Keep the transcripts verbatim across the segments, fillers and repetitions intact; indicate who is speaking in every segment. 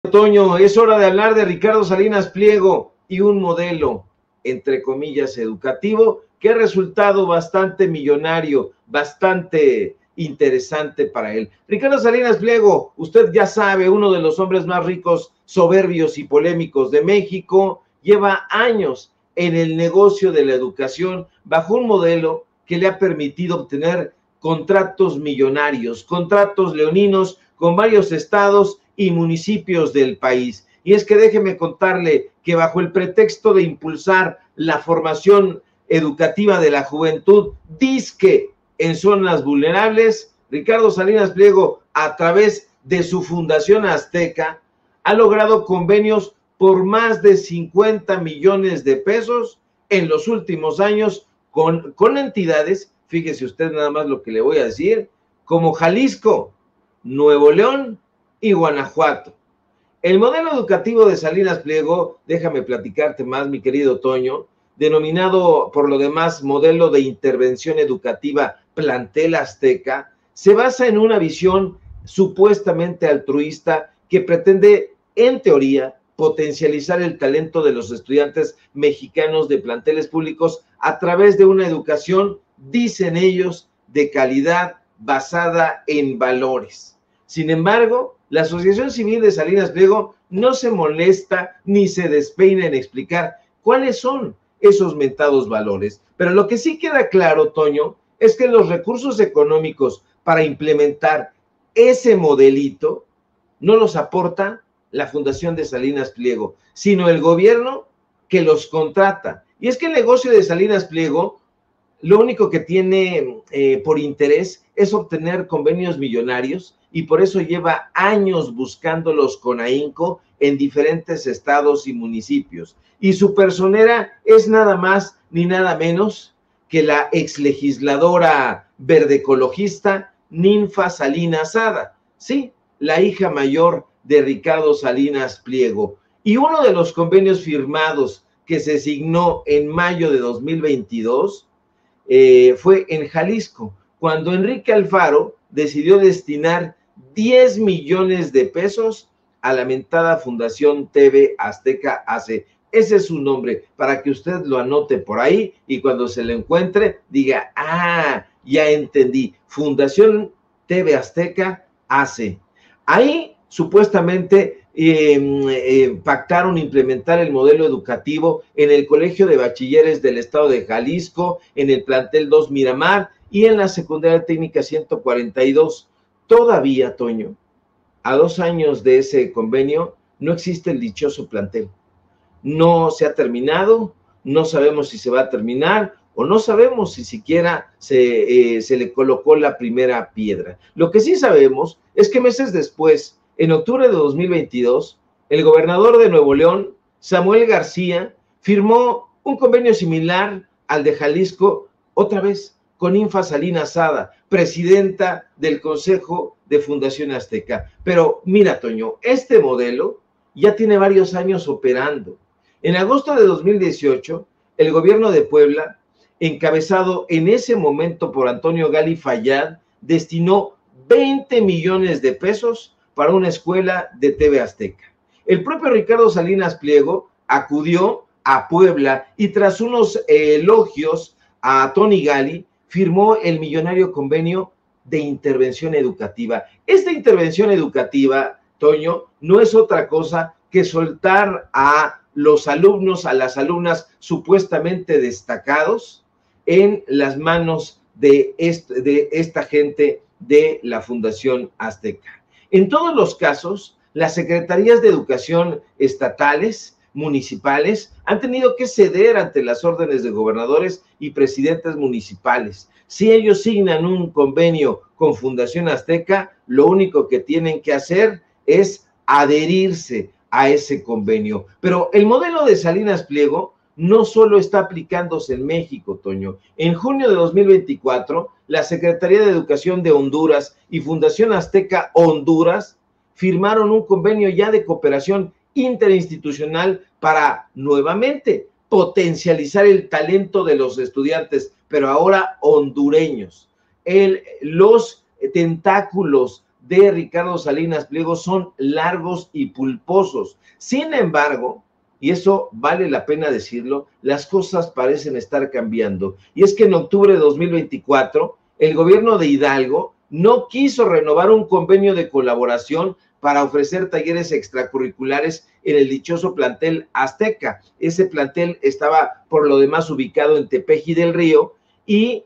Speaker 1: Toño, es hora de hablar de Ricardo Salinas Pliego y un modelo, entre comillas, educativo, que ha resultado bastante millonario, bastante interesante para él. Ricardo Salinas Pliego, usted ya sabe, uno de los hombres más ricos, soberbios y polémicos de México, lleva años en el negocio de la educación bajo un modelo que le ha permitido obtener contratos millonarios, contratos leoninos con varios estados y municipios del país. Y es que déjeme contarle que bajo el pretexto de impulsar la formación educativa de la juventud, dizque en zonas vulnerables, Ricardo Salinas Pliego, a través de su Fundación Azteca, ha logrado convenios por más de cincuenta millones de pesos en los últimos años con, con entidades, fíjese usted nada más lo que le voy a decir, como Jalisco, Nuevo León y Guanajuato. El modelo educativo de Salinas Pliego, déjame platicarte más, mi querido Toño, denominado por lo demás modelo de intervención educativa Plantel Azteca, se basa en una visión supuestamente altruista que pretende, en teoría, potencializar el talento de los estudiantes mexicanos de planteles públicos a través de una educación, dicen ellos, de calidad basada en valores. Sin embargo, la Asociación Civil de Salinas Pliego no se molesta ni se despeina en explicar cuáles son esos mentados valores. Pero lo que sí queda claro, Toño, es que los recursos económicos para implementar ese modelito no los aporta la Fundación de Salinas Pliego, sino el gobierno que los contrata. Y es que el negocio de Salinas Pliego lo único que tiene eh, por interés es obtener convenios millonarios y por eso lleva años buscándolos con ahínco en diferentes estados y municipios. Y su personera es nada más ni nada menos que la exlegisladora verde ecologista Ninfa Salinas Sada, sí, la hija mayor de Ricardo Salinas Pliego. Y uno de los convenios firmados que se signó en mayo de dos mil veintidós eh, fue en Jalisco, cuando Enrique Alfaro decidió destinar diez millones de pesos a la mentada Fundación T V Azteca A C. Ese es su nombre, para que usted lo anote por ahí y cuando se lo encuentre diga, ah, ya entendí, Fundación T V Azteca A C. Ahí supuestamente eh, eh, pactaron implementar el modelo educativo en el Colegio de Bachilleres del Estado de Jalisco, en el plantel dos Miramar y en la Secundaria Técnica ciento cuarenta y dos. Todavía, Toño, a dos años de ese convenio, no existe el dichoso plantel. No se ha terminado, no sabemos si se va a terminar o no sabemos si siquiera se, eh, se le colocó la primera piedra. Lo que sí sabemos es que meses después, en octubre de dos mil veintidós, el gobernador de Nuevo León, Samuel García, firmó un convenio similar al de Jalisco, otra vez con Ninfa Salinas Sada, presidenta del Consejo de Fundación Azteca. Pero mira, Toño, este modelo ya tiene varios años operando. En agosto de dos mil dieciocho, el gobierno de Puebla, encabezado en ese momento por Antonio Gali Fayad, destinó veinte millones de pesos para una escuela de T V Azteca. El propio Ricardo Salinas Pliego acudió a Puebla y tras unos eh, elogios a Tony Gali, firmó el millonario convenio de intervención educativa. Esta intervención educativa, Toño, no es otra cosa que soltar a los alumnos, a las alumnas supuestamente destacados en las manos de, este, de esta gente de la Fundación Azteca. En todos los casos, las secretarías de educación estatales, municipales, han tenido que ceder ante las órdenes de gobernadores y presidentes municipales. Si ellos signan un convenio con Fundación Azteca, lo único que tienen que hacer es adherirse a ese convenio. Pero el modelo de Salinas Pliego no solo está aplicándose en México, Toño. En junio de dos mil veinticuatro, la Secretaría de Educación de Honduras y Fundación Azteca Honduras firmaron un convenio ya de cooperación interinstitucional para, nuevamente, potencializar el talento de los estudiantes, pero ahora hondureños. El, los tentáculos de Ricardo Salinas Pliego son largos y pulposos. Sin embargo, y eso vale la pena decirlo, las cosas parecen estar cambiando. Y es que en octubre de dos mil veinticuatro, el gobierno de Hidalgo no quiso renovar un convenio de colaboración para ofrecer talleres extracurriculares en el dichoso plantel Azteca. Ese plantel estaba por lo demás ubicado en Tepeji del Río y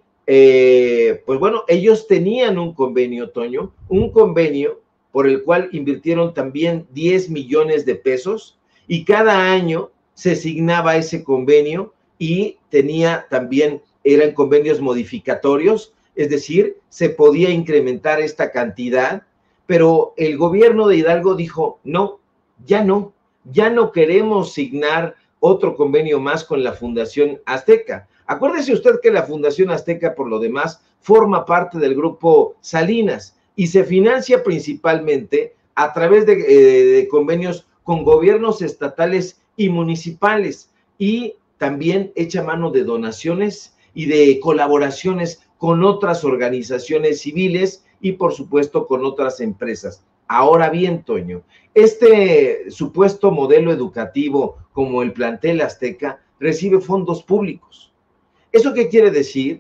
Speaker 1: eh, pues bueno, ellos tenían un convenio, Toño, un convenio por el cual invirtieron también diez millones de pesos y cada año se asignaba ese convenio y tenía también, eran convenios modificatorios, es decir, se podía incrementar esta cantidad, pero el gobierno de Hidalgo dijo, no, ya no, ya no queremos signar otro convenio más con la Fundación Azteca. Acuérdese usted que la Fundación Azteca, por lo demás, forma parte del grupo Salinas y se financia principalmente a través de, eh, de convenios con gobiernos estatales y municipales y también echa mano de donaciones y de colaboraciones con otras organizaciones civiles y por supuesto con otras empresas. Ahora bien, Toño, este supuesto modelo educativo como el plantel Azteca recibe fondos públicos. ¿Eso qué quiere decir?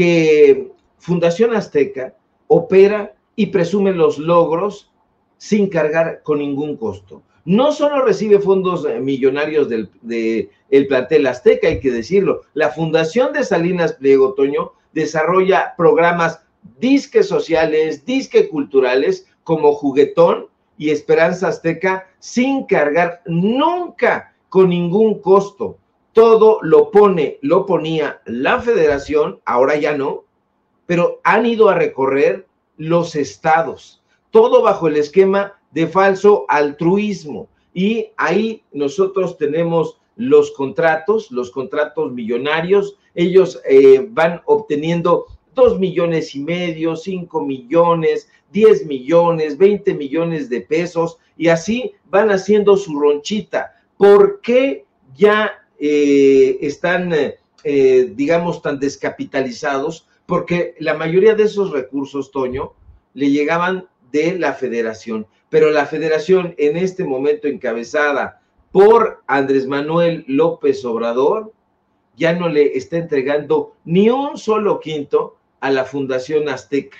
Speaker 1: Que Fundación Azteca opera y presume los logros sin cargar con ningún costo. No solo recibe fondos millonarios del de el plantel Azteca, hay que decirlo, la Fundación de Salinas Pliego, Toño, desarrolla programas disque sociales, disque culturales, como Juguetón y Esperanza Azteca, sin cargar nunca con ningún costo. Todo lo pone, lo ponía la federación, ahora ya no, pero han ido a recorrer los estados, todo bajo el esquema de falso altruismo. Y ahí nosotros tenemos los contratos, los contratos millonarios, ellos eh, van obteniendo dos millones y medio, cinco millones, diez millones, veinte millones de pesos, y así van haciendo su ronchita. ¿Por qué ya eh, están, eh, digamos, tan descapitalizados? Porque la mayoría de esos recursos, Toño, le llegaban de la federación, pero la federación en este momento encabezada por Andrés Manuel López Obrador, ya no le está entregando ni un solo quinto a la Fundación Azteca.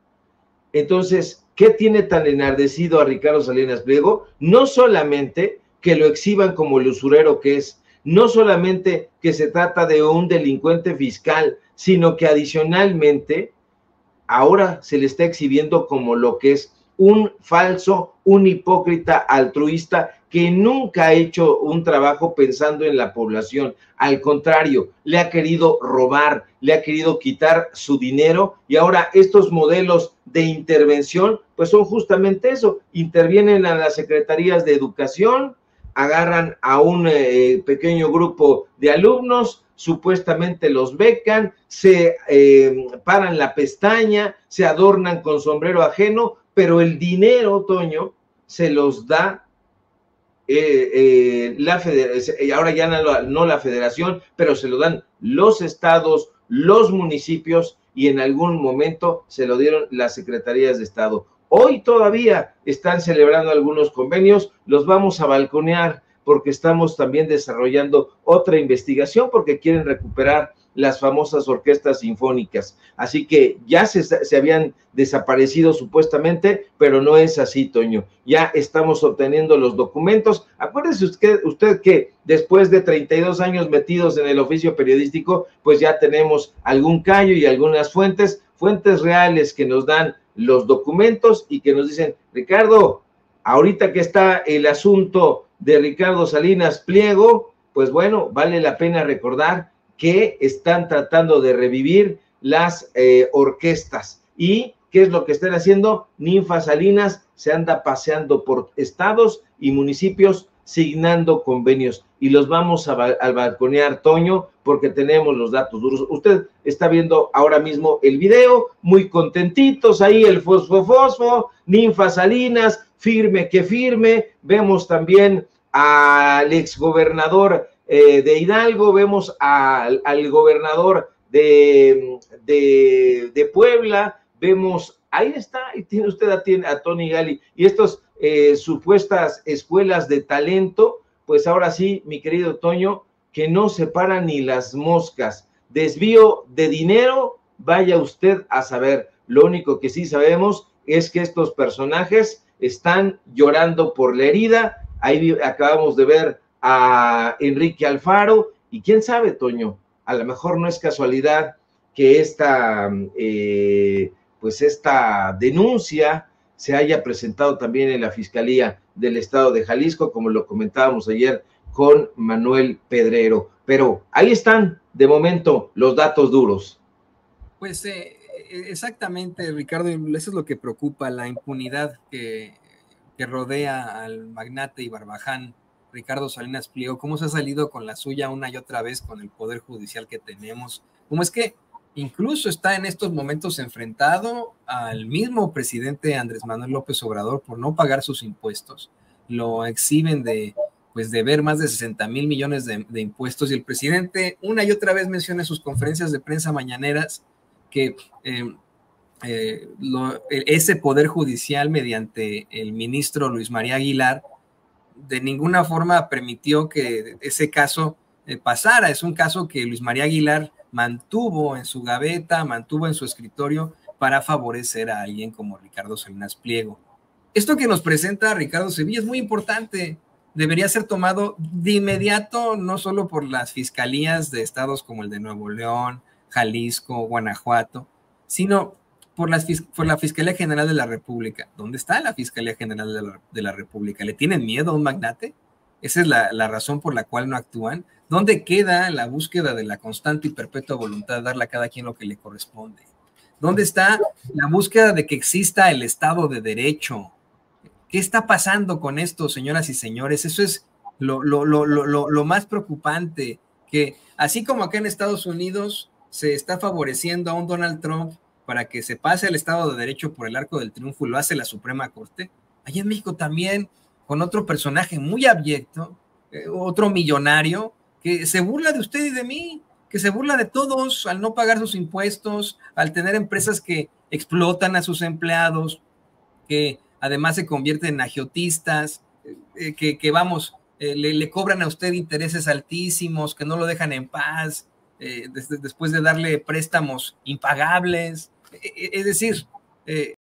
Speaker 1: Entonces, ¿qué tiene tan enardecido a Ricardo Salinas Pliego? No solamente que lo exhiban como el usurero que es, no solamente que se trata de un delincuente fiscal, sino que adicionalmente ahora se le está exhibiendo como lo que es un falso, un hipócrita altruista que nunca ha hecho un trabajo pensando en la población. Al contrario, le ha querido robar, le ha querido quitar su dinero y ahora estos modelos de intervención pues son justamente eso, intervienen a las secretarías de educación, agarran a un eh, pequeño grupo de alumnos, supuestamente los becan, se eh, paran la pestaña, se adornan con sombrero ajeno, pero el dinero, Toño, se los da eh, eh, la federación, ahora ya no, no la federación, pero se lo dan los estados, los municipios y en algún momento se lo dieron las secretarías de Estado. Hoy todavía están celebrando algunos convenios, los vamos a balconear porque estamos también desarrollando otra investigación porque quieren recuperar las famosas orquestas sinfónicas. Así que ya se, se habían desaparecido supuestamente, pero no es así, Toño. Ya estamos obteniendo los documentos. Acuérdese usted, usted que después de treinta y dos años metidos en el oficio periodístico, pues ya tenemos algún callo y algunas fuentes, fuentes reales que nos dan los documentos y que nos dicen, Ricardo, ahorita que está el asunto de Ricardo Salinas Pliego, pues bueno, vale la pena recordar que están tratando de revivir las eh, orquestas. ¿Y qué es lo que están haciendo? Ninfa Salinas se anda paseando por estados y municipios signando convenios y los vamos a, a balconear, Toño, porque tenemos los datos duros. Usted está viendo ahora mismo el video, muy contentitos ahí, el fosfo fosfo, Ninfa Salinas, firme que firme. Vemos también al exgobernador eh, de Hidalgo, vemos al, al gobernador de, de, de Puebla, vemos Ahí está, y tiene usted a, a Tony Gali, y estas eh, supuestas escuelas de talento, pues ahora sí, mi querido Toño, que no se paran ni las moscas. Desvío de dinero, vaya usted a saber. Lo único que sí sabemos es que estos personajes están llorando por la herida. Ahí acabamos de ver a Enrique Alfaro, y quién sabe, Toño, a lo mejor no es casualidad que esta, eh, pues esta denuncia se haya presentado también en la Fiscalía del Estado de Jalisco, como lo comentábamos ayer con Manuel Pedrero. Pero ahí están, de momento, los datos duros.
Speaker 2: Pues eh, exactamente, Ricardo, eso es lo que preocupa, la impunidad que, que rodea al magnate y barbaján Ricardo Salinas Pliego, cómo se ha salido con la suya una y otra vez con el poder judicial que tenemos, cómo es que incluso está en estos momentos enfrentado al mismo presidente Andrés Manuel López Obrador por no pagar sus impuestos, lo exhiben de, pues, de ver más de sesenta mil millones de, de impuestos, y el presidente una y otra vez menciona en sus conferencias de prensa mañaneras que eh, eh, lo, ese poder judicial mediante el ministro Luis María Aguilar de ninguna forma permitió que ese caso eh, pasara. Es un caso que Luis María Aguilar mantuvo en su gaveta, mantuvo en su escritorio para favorecer a alguien como Ricardo Salinas Pliego. Esto que nos presenta Ricardo Sevilla es muy importante. Debería ser tomado de inmediato, no solo por las fiscalías de estados como el de Nuevo León, Jalisco, Guanajuato, sino por, las, por la Fiscalía General de la República. ¿Dónde está la Fiscalía General de la, de la República? ¿Le tienen miedo a un magnate? Esa es la, la razón por la cual no actúan. ¿Dónde queda la búsqueda de la constante y perpetua voluntad de darle a cada quien lo que le corresponde? ¿Dónde está la búsqueda de que exista el Estado de Derecho? ¿Qué está pasando con esto, señoras y señores? Eso es lo, lo, lo, lo, lo más preocupante, que así como acá en Estados Unidos se está favoreciendo a un Donald Trump para que se pase al Estado de Derecho por el arco del triunfo, y lo hace la Suprema Corte, allá en México también, con otro personaje muy abyecto, eh, otro millonario, que se burla de usted y de mí, que se burla de todos al no pagar sus impuestos, al tener empresas que explotan a sus empleados, que además se convierten en agiotistas, eh, que, que vamos, eh, le, le cobran a usted intereses altísimos, que no lo dejan en paz, eh, des, después de darle préstamos impagables. Es decir, eh,